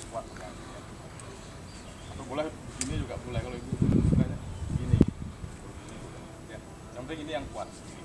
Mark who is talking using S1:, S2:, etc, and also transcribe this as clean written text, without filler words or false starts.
S1: harus kuat sekali ya. Atau boleh begini juga boleh, kalau ibu sukanya gini ya. Yang penting ini yang kuat.